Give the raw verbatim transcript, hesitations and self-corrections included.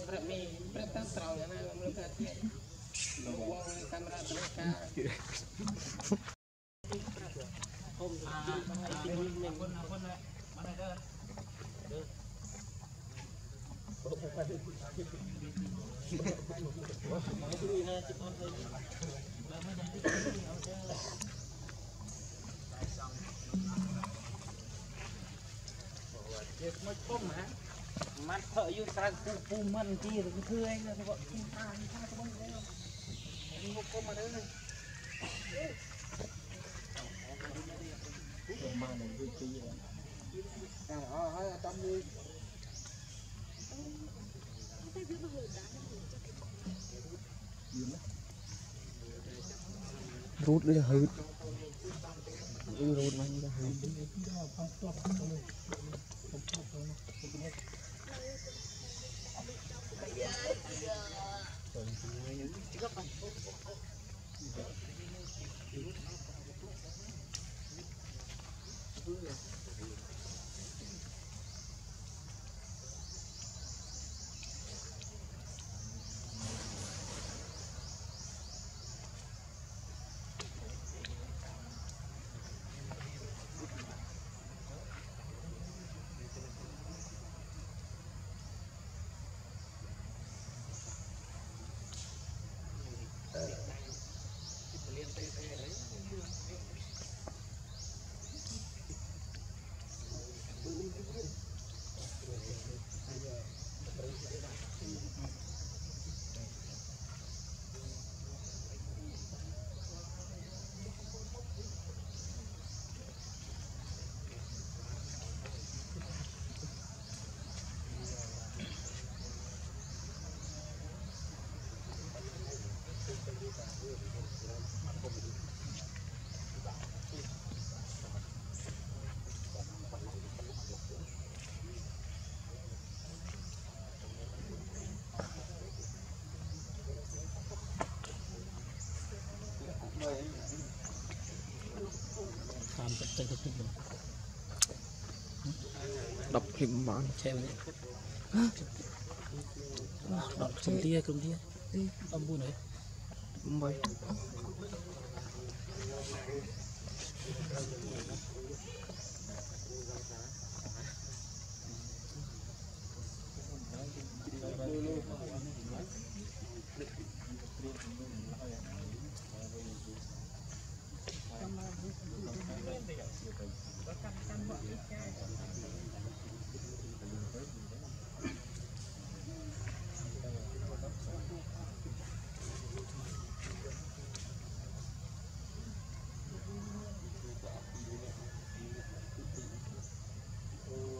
mắt thợ yêu ta cũng phu mần kia rồi cái thưa anh là cái bọn kim ta như sao có bao nhiêu đâu anh một con mà đấy này mà này vui chi vậy à ờ hơi ở trong đi rút đi hư ừ rút mà như hư đọc hình bản xem đọc cùng tia cùng tia âm buồn đấy mày